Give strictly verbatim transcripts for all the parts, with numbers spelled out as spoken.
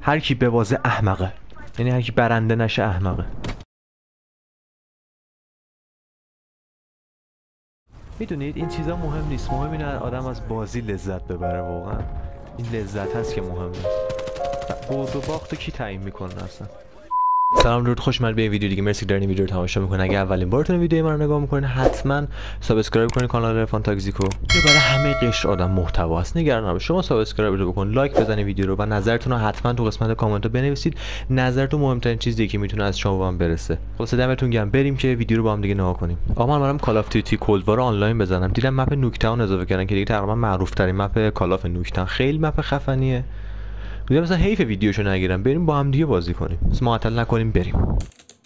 هر کی ببازه احمقه، یعنی هر کی برنده نشه احمقه. میدونید این چیزا مهم نیست، مهم اینه آدم از بازی لذت ببره. واقعا این لذت هست که مهم نیست. برد و باخت کی تعیین میکنه اصلا. سلام درود، خوش اومدید به این ویدیو دیگه. مرسی که دارین ویدیو رو تماشا میکنید. اگه اولین بارتون ویدیو من رو نگاه میکنید حتما سابسکرایب کنید کانال عرفان تاکزیکو. یه برای همه قشر آدم محتوا است، نگران نباشید. شما سابسکرایب رو بکن، لایک بزنید ویدیو رو و نظرتون رو حتما تو قسمت کامنت بنویسید. نظرتون مهمترین چیزیه که میتونه از شما به من برسه. خلاص دمتون گرم. بریم که ویدیو رو با هم دیگه نگاه کنیم. آقا من برام کال اف دیوتی کولد وار آنلاین بزنم. دیدم مپ نوکتاون اضافه کردن که دیگه تقریبا معروف ترین مپ کال اف نوکتاون. خیلی مپ خفنیه. میگم مثلا حیف ویدیوشو نگیرم، بریم با هم دیگه بازی کنیم. اسم معطل نکنیم، بریم.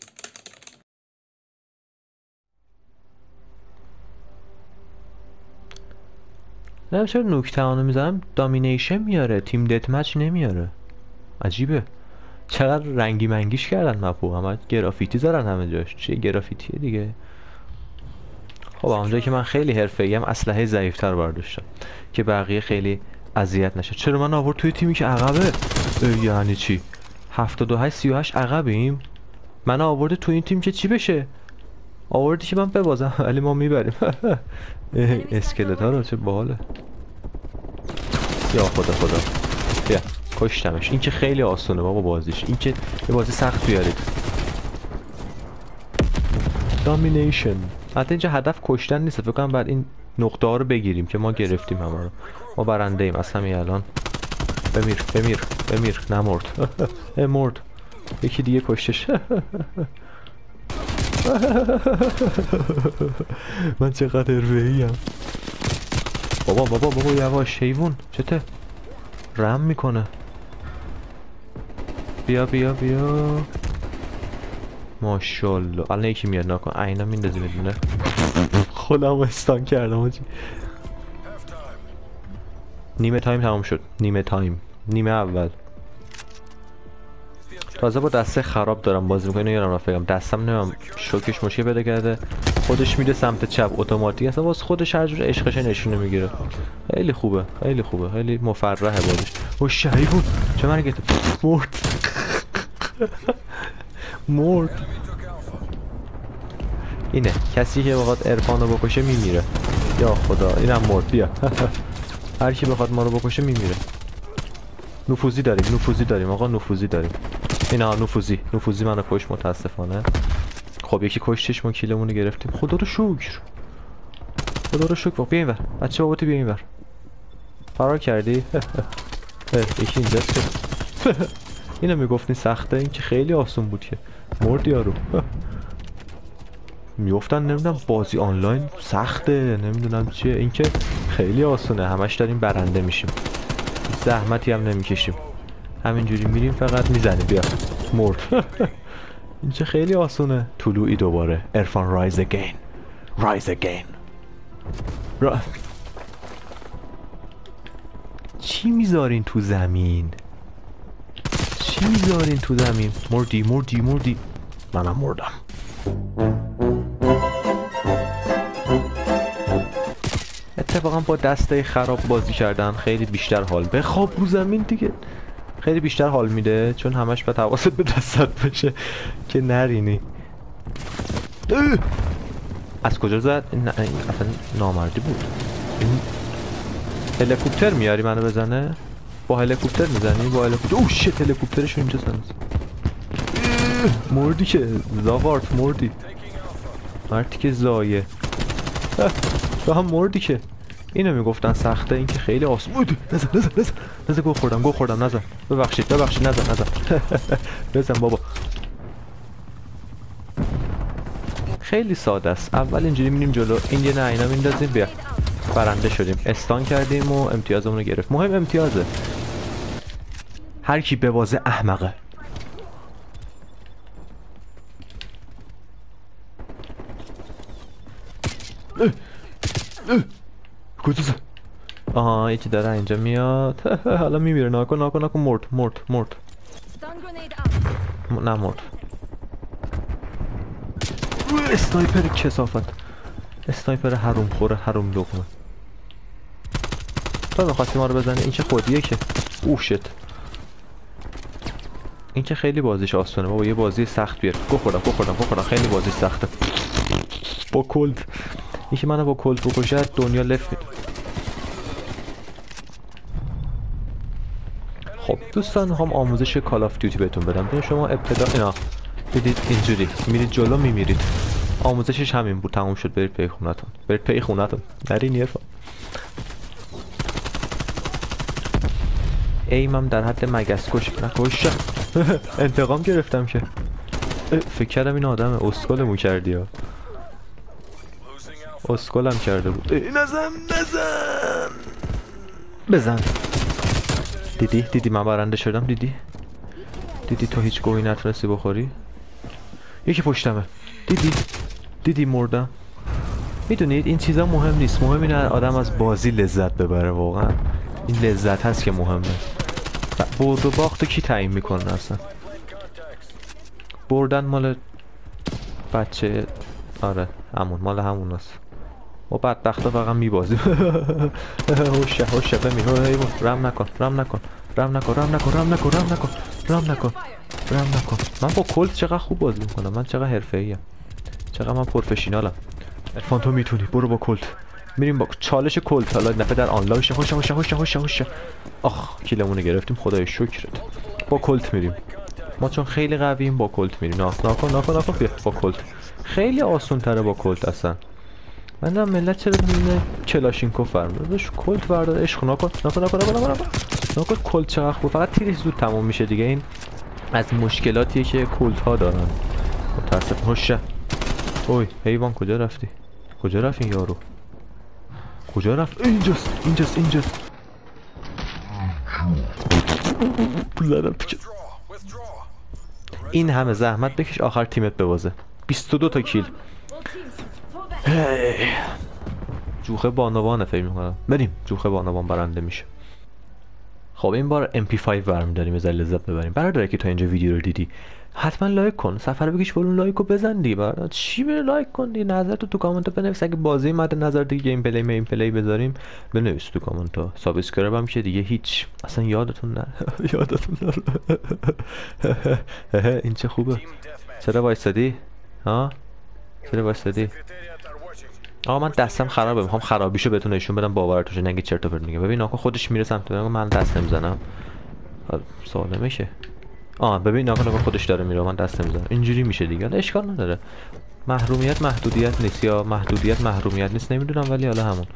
نه چرا نوکتاونو میذارم دامینیشن میاره، تیم دت مچ نمیاره. عجیبه. چقدر رنگی منگیش کردن مپو، همه گرافیتی زدن همه جاش. چه گرافیتیه دیگه. خب اونجایی که من خیلی حرفه‌ای ام اسلحه ضعیف‌تر برداشتم که بقیه خیلی اذیت نشه. چرا من آورد توی تیمی که عقبه؟ یعنی چی؟ هفتاد و هشت سی و هشت عقبیم؟ من آورده تو این تیم که چی بشه؟ آوردی که من ببازم ولی ما میبریم. اسکلت ها رو چه باحاله. یا خدا خدا بیا کشتمش. این که خیلی آسونه بابا بازیش، این که یه بازی سخت بیارید. دامینیشن. حتی اینجا هدف کشتن نیست، فکر کنم بعد این نقطه ها رو بگیریم که ما گرفتیم همه رو. ما برنده ایم از همین الان. بمیر بمیر بمیر. نمرد. مرد. یکی دیگه کشتش. من چقدر حرفه‌ای ام. بابا بابا بابا یواش حیوان. چته رم میکنه. بیا بیا بیا. ماشاءالله. الان یکی میاد نکن. عینا میندازی میدونه. خودم استان کردم آجی. نیمه تایم تمام شد. نیمه تایم. نیمه اول. تازه با دسته خراب دارم بازی میکنم. یارم رفیقم دستم نمیم شوکش مشکل پیدا کرده، خودش میده سمت چپ اتوماتیک، اصلا واسه خودش هر جور عشقش نشونه میگیره. خیلی خوبه خیلی خوبه خیلی مفرحه بازیش. او شیطون چه مرگت. مرد. مرد. اینه کسی که بخواد عرفانو بکشه میمیره. یا خدا اینم مرد. بیا. هر کی بخواد ما رو بکشه میمیره. نفوذی داریم نفوذی داریم آقا نفوذی داریم. اینا نفوذی نفوذی منو کش متاسفانه. خب یکی کشتش ما کیلمون رو گرفتیم. خدا رو شکر خدا رو شکر. بیا اینور بچه باباتی، بیا اینور. فرار کردی؟ یکی اینجاست که اینو میگفتین سخته، این که خیلی آسون بود که مرد یارو. میگفتن نمیدونم بازی آنلاین سخته نمیدونم چیه، این که خیلی آسونه. همش داریم برنده میشیم، زحمتی هم نمیکشیم، همینجوری میریم فقط میزنیم. بیا مرد. این چه خیلی آسونه. طلوعی دوباره. عرفان رایز اگین رایز اگین. را... چی میذارین تو زمین؟ چی میذارین تو زمین؟ مردی مردی مردی. منم مردم. اتفاقا با دسته خراب بازی کردن خیلی بیشتر حال. بخواب رو زمین دیگه خیلی بیشتر حال میده، چون همش باید حواست به دستت باشه که نرینی. از کجا زد؟ این اصلا نامردی بود. این هلیکوپتر میاری منو بزنه؟ با هلیکوپتر میزنی؟ با هلیکوپتر. اوه شت هلیکوپترشو اینجا سنز. مردی که زاوارت مردی. مردی که زایه. تو هم مردی که. اینو میگفتن سخته، این که خیلی آسون بود. نزن نزن نزن نزن. گو خوردم گو خوردم نزن. ببخشید ببخشید نزن نزن. نزن بابا. خیلی ساده است. اول اینجوری میریم جلو، این یه نه اینا میندازیم. بیا برنده شدیم، استان کردیم و امتیازمون رو گرفت. مهم امتیازه. هر کی ببازه احمقه. کجا؟ آها یکی داره اینجا میاد. حالا میمیره. ناکن ناکن ناکن. مرد مرد مرد. نه مرد. اسنایپر کثافت. اسنایپر حروم خوره حروم لقمه. تو میخواستی ما رو بزنی؟ این چه خودیه که. اوه شت. این که خیلی بازیش آسونه بابا، یه بازی سخت بیار. بخورم بخورم بخورم خیلی بازی سخته با کلت. یکی منو با کلت بکشه دنیا لف میده. خب دوستان هم آموزش کال آف دیوتی بهتون بدم. ببین شما ابتدا اینا دیدید اینجوری میرید جلو میمیرید. آموزشش همین بود. تموم شد. برید پی خونتون. برید پی خونتون. نرین یه فا ایمم در حد مگس کش نکشه. انتقام گرفتم که. فکر کردم این آدم اسکلمو کردی ها. اسکلم کرده بود. نزن نزن بزن. دیدی دیدی من برنده شدم. دیدی دیدی تو هیچ گویی نتونستی بخوری. یکی پشتمه. دیدی دیدی مردم. میدونید این چیزا مهم نیست. مهم اینه آدم از بازی لذت ببره. واقعا این لذت هست که مهمه. برد و باخت کی تعیین میکنه اصلا؟ بردن مال بچه. آره همون مال همون است. و بدبختا فقط میبازیم. هوشه هوشه بمیر. رم نکن رم نکن رم نکن رم نکن رم نکن رم نکن رم نکن رم نکن. من با کلت چقدر خوب بازی میکنم. من چقدر حرفه‌ایم. چقدر من پروفشینالم. عرفان تو میتونی. برو با کلت. میریم با چالش کلت. حالا نفع در آنلاین. هوشه هوشه هوشه هوشه هوشه. آخ کیلمون گرفتیم خدای شکرت. با کلت میریم. ما چون خیلی قوییم با کلت میریم. ناکن ناکن ناکن بیا با کلت. خیلی آسون تره با کلت اصلا. من نمیدونم ملت چرا میونه کلاشینکوف فرمود. داش کلت بردار عشق ناکن ناکن ناکن ناکن ناکن ناکن. کلت چقدر خوب. فقط تیرش زود تموم میشه دیگه. این از مشکلاتیه که کلت ها دارن. متاسف. هوشه. اوی حیوان کجا رفتی؟ کجا رفت این یارو؟ کجا رفت؟ اینجاست اینجاست اینجاست. زدم پیچه. این همه زحمت بکش آخر تیمت ببازه. بیست و دو تا کیل. جوخه بانوانه فکر میکنم. بریم جوخه بانوان برنده میشه. خب این بار ام پی پنج برمی‌داریم یه ذره لذت ببریم. برادر که تا اینجا ویدیو رو دیدی حتما لایک کن. سفر بکش برون لایک رو بزن دیگه. برات چی بره لایک کن دیگه. نظرت تو کامنت بنویس. اگه بازی مد نظر دیگه گیم پلی مین پلی بذاریم بنویس تو کامنت ها. سابسکرایب هم که دیگه هیچ اصلا یادتون نه. یادتون نره. این چه خوبه. چرا وایسادی؟ ها؟ چرا وایسادی؟ آقا من دستم خرابه. میخوام خرابیشو بهتون نشون بدم باورتون نگید چرت و پرت میگم. ببین آقا خودش میره سمت من. من دست نمیزنم. سالمه شه. آه ببین آقا نگاه خودش داره میره من دست نمیزنم. اینجوری میشه دیگه. اشکال نداره. محرومیت محدودیت نیست یا محدودیت محرومیت نیست نمیدونم ولی حالا همون.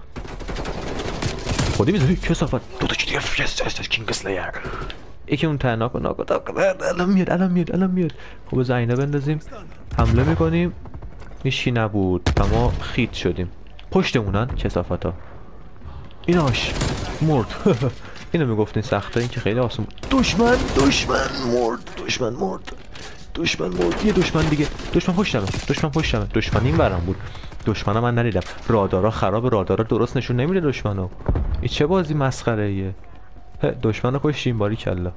خودی میذاری کسافت. دو تا دیگه فیس است کینگ اسلایر. یکی اون تنها کن ناکن الان میاد الان میاد الان میاد. خب زینه بندازیم. حمله میکنیم. هیچی نبود و ما خیت شدیم. پشتمونن کسافتا. ایناش مرد. اینو میگفتین سخته. این که خیلی آسون بود. دشمن دشمن مرد دشمن مرد دشمن مرد. یه دشمن دیگه. دشمن پشتمه دشمن پشتمه. دشمن این برام بود. دشمنا من ندیدم. رادارا خراب. رادارا درست نشون نمیده دشمنو. این چه بازی مسخره ایه. دشمنو کشتیم باری کلا.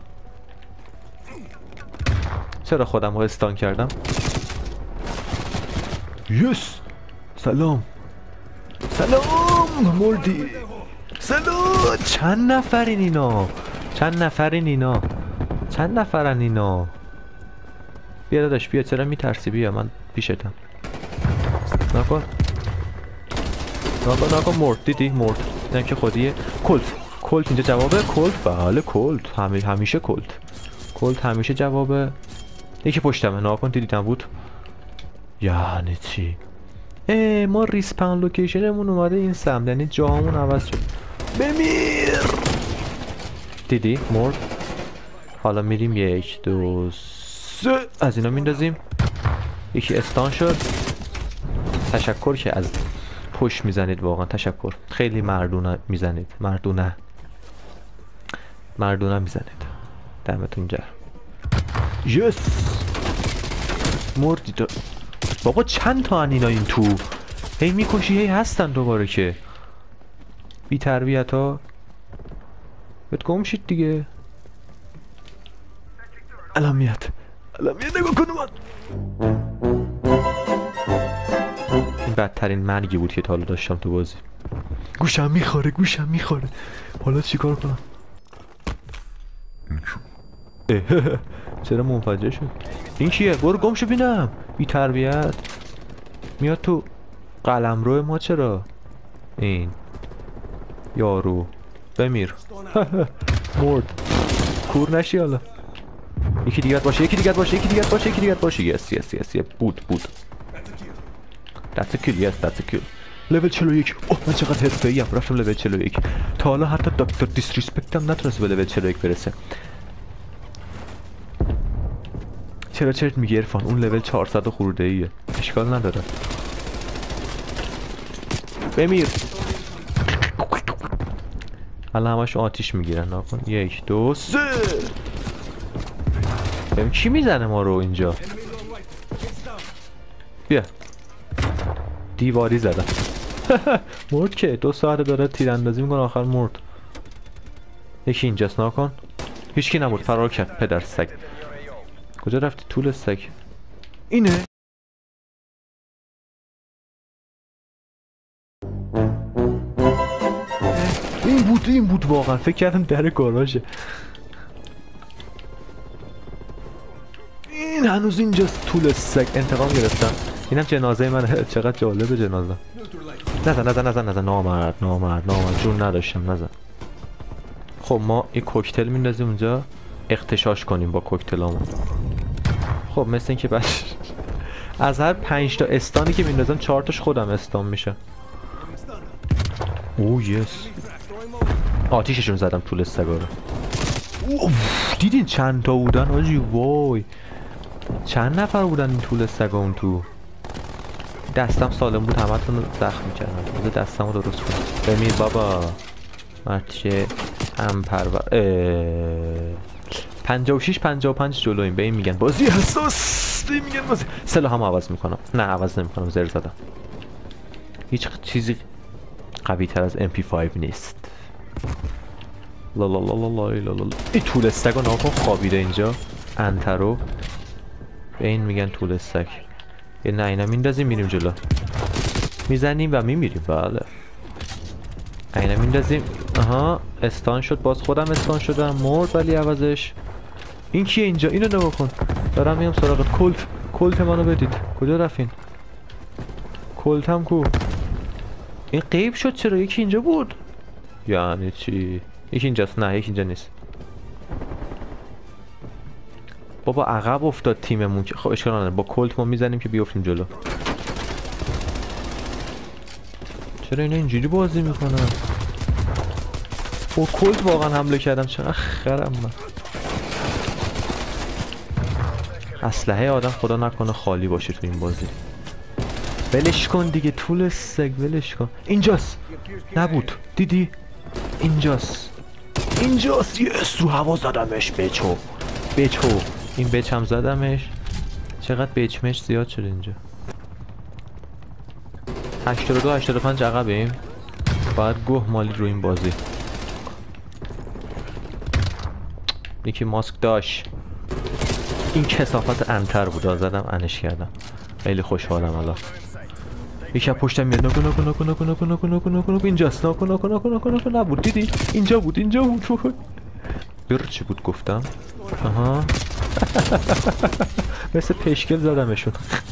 چرا خودم رو استان کردم؟ یس سلام سلام مردی. سلام. چند نفرین اینا؟ چند نفرین اینا؟ چند نفرن اینا؟ بیا داداش بیا. چرا میترسی؟ بیا من پیشتم. نکن نکن نکن. مرد. دیدی مرد. نه که خودیه. کلت کلت اینجا جوابه. کلت بله کلت. همی همیشه کلت. کلت همیشه جوابه. یکی پشتمه. نکن دیدیدم بود. یعنی چی؟ اه ما ریسپان لوکیشنمون اومده این سمت. یعنی جاهامون عوض شد. بمیر. دیدی مرد. حالا میریم یک دو سه از اینا میندازیم. یکی استان شد. تشکر که از پشت میزنید. واقعا تشکر. خیلی مردونه میزنید. مردونه مردونه میزنید. دمتون گرم. یس مردی تو. بابا چند تا ان اینا این تو. هی میکشی هی هستن دوباره که بی تربیت ها. بهت گم شید دیگه. الان میاد الان میاد. نگاه کن من. این بدترین مرگی بود که تا حالا داشتم تو بازی. گوشم میخوره گوشم میخوره. حالا چیکار کنم؟ چرا منفجر شد؟ این کیه؟ برو گم شو بینم. بی تربیت میاد تو قلمرو ما. چرا این یارو بمیر. مرد. کور نشی حالا. یکی دیگه باشه یکی دیگه باشه یکی دیگه باشه یکی دیگه باشه. یس یس یس یس بود بود. That's a kill. yes that's a kill. لول چهل و یک. اوه من چقدر حرفه‌ای ام. رفتم لول چهل و یک. تا حالا حتی دکتر دیسریسپکت هم نتونست به لول چهل و یک برسه. چرا چرت میگی عرفان؟ اون لول چهارصد خورده ایه. اشکال نداره. بمیر. الان همش آتیش میگیرن. ناکن. یک دو سه. ببین کی میزنه ما رو اینجا. بیا دیواری زدم. مرد که دو ساعت داره تیراندازی میکنه آخر مرد. یکی اینجاست. ناکن. هیچکی نبود. فرار کرد پدر سگ. کجا رفتی طول سگ؟ اینه. این بود این بود واقعا. فکر کردم در گاراژه. این هنوز اینجاست. طول سگ. انتقام گرفتم. اینم جنازه من. چقدر جالبه جنازه. نزن نزن نزن نزن. نامرد نامرد نامرد. جون نداشتم نزن. خب ما این کوکتل میندازیم اونجا اغتشاش کنیم با کوکتلامون. خب مثل اینکه بش از هر پنج تا استانی که میندازم چهار تاش خودم استان میشه. اوه یس. آتیششون زدم طول سگا رو. دیدین چند تا بودن آجی؟ وای چند نفر بودن این طول سگا اون تو. دستم سالم بود همتون رو زخم میکردم. بذار دستم رو درست کنم. بمیر بابا مرچه هم پرور. پنجاه و شش پنجاه و پنج جلویم. به این میگن بازی حساس. به این میگن بازی. سلاح هم عوض میکنم. نه عوض نمیکنم. زر زدم. هیچ چیزی قوی تر از ام پی پنج نیست. لا لا لا لا لا لا لا. این طول سگ و ناکن خوابیده اینجا. انترو به این میگن طول سگ. یه نه اینا میندازیم میریم جلو. میزنیم و میمیریم. بله اینا میندازیم. آها استان شد. باز خودم استان شدم. مرد ولی عوضش. این کیه اینجا؟ اینو نگاه کن. دارم میام سراغت. کلت کلت منو بدید. کجا رفتین؟ کلتم کو؟ این غیب شد. چرا یکی اینجا بود؟ یعنی چی؟ یکی اینجاست. نه یکی اینجا نیست. بابا عقب افتاد تیممون که. خب اشکال نداره با کلت ما میزنیم که بیافتیم جلو. چرا اینا اینجوری بازی میکنن؟ با کلت واقعا حمله کردم. چقدر خرم من. اسلحه آدم خدا نکنه خالی باشه تو این بازی. ولش کن دیگه طول سگ. ولش کن. اینجاست. نبود. دیدی؟ اینجاست. اینجاست. یس رو هوا زدمش. بچو بچو. این بچ هم زدمش. چقدر بچمش زیاد شده اینجا. هشتاد و دو هشتاد و پنج عقبیم. باید گوه مالی رو این بازی. یکی ماسک داشت. این کثافت انتر بود. زدم انش کردم. خیلی خوشحالم الان. یکی پشتم میاد. نکن نکن نکن نکن نکن نکن نکن نکن نکن. اینجاست. نکن نکن نکن نکن نکن. نبود. دیدی؟ اینجا بود اینجا بود. بر چی بود گفتم؟ آها مثل پشکل زدمشون.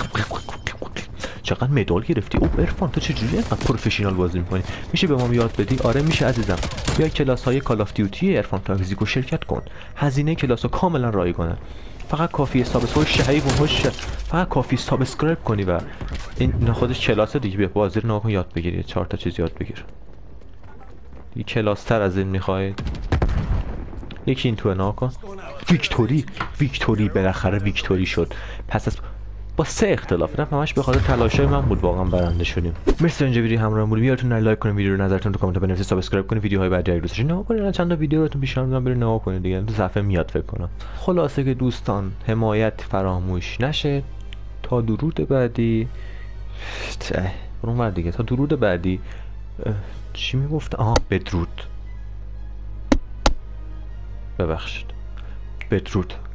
چقدر مدال گرفتی؟ او عرفان تو چجوری اینقدر پروفشنال بازی میکنی؟ میشه به ما یاد بدی؟ آره میشه عزیزم. بیا کلاس های کال آف دیوتی عرفان تاکزیکو شرکت کن. هزینه کلاس ها کاملا رایگانه. فقط کافی سابسکرایب شهیب و هوش. فقط کافی سابسکرایب کنی و این خودش کلاس دیگه. بیا بازی رو ناکن یاد بگیری. چهار تا چیز یاد بگیر. یه کلاس تر از این میخواید؟ یکی این تو ناکن. ویکتوری ویکتوری بالاخره ویکتوری شد. پس از با سه اختلاف رفت همش به خاطر تلاشای من بود واقعا برنده شدیم. مثل اینجا ویدیو همراه بودید. یادتون نره لایک کنید، ویدیو رو نظرتون تو کامنت بنویسید، سابسکرایب کنید، ویدیوهای بعدی رو دوست داشتین نگاه کنید. چند تا ویدیو رو بهتون میدم برید نگاه کنید دیگه. تو صفحه میاد فکر کنم. خلاصه که دوستان حمایت فراموش نشه. تا درود بعدی. برون ور دیگه. تا درود بعدی. چی میگفت؟ آها بدرود. ببخشید. بدرود.